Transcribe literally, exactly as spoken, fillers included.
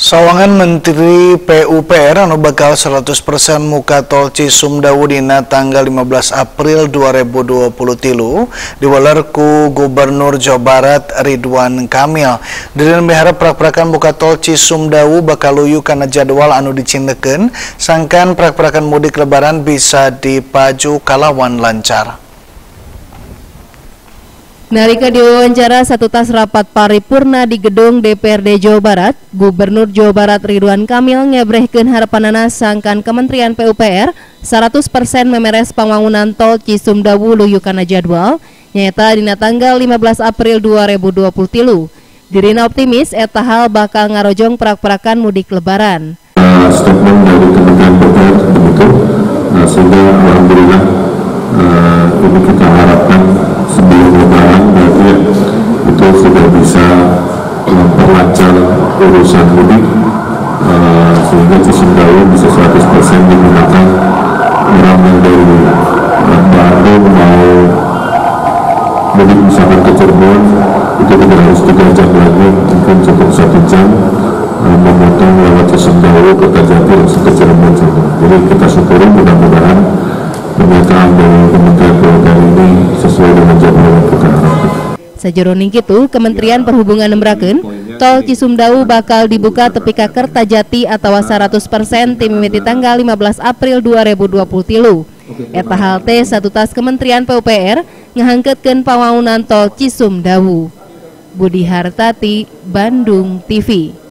Sawangan Menteri P U P R anu bakal seratus persen muka tol Cisumdawu dina tanggal lima belas April dua ribu dua puluh tilu diweler ku Gubernur Jawa Barat Ridwan Kamil. Dirin miharep prak-prakan muka tol Cisumdawu bakal luyu kana jadwal anu dicindekeun sangkan prak-prakan mudik lebaran bisa dipaju kalawan lancar. Nalika diwawancara satu tas rapat paripurna di gedung D P R D Jawa Barat, Gubernur Jawa Barat Ridwan Kamil ngebrehkeun harapanana sangkan Kementerian P U P R seratus persen memeres pembangunan tol Cisumdawu luyu kana jadwal nyaeta dina tanggal lima belas April dua ribu dua puluh tilu. Dirina optimis eta hal bakal ngarojong prak-prakan mudik lebaran. Uh, statement dari Kementerian P U P R begitu, uh, sehingga alhamdulillah uh, ini kita harapkan sebelum lebaran berarti itu sudah bisa memperlancar urusan mudik, uh, sehingga Cisumdawu bisa seratus persen digunakan orang yang dari uh, Bandung mau mudik misalkan ke Cirebon itu tidak harus tiga jam lagi, mungkin cukup satu jam uh, memotong lewat Cisumdawu ke Kertajati langsung ke Cirebon. Jadi kita syukuri mudah-mudahan pernyataan dari Kementerian P U P R ini sesuai dengan jadwal yang kita harapkan. Sajeroning kitu, Kementerian Perhubungan nembrakeun tol Cisumdawu bakal dibuka tepi ka Kertajati atawa seratus persen ti mimiti tanggal lima belas April dua ribu dua puluh tilu. Eta hal teh satu tas Kementerian P U P R ngahangkeutkeun pambangunan tol Cisumdawu. Budi Hartati, Bandung T V.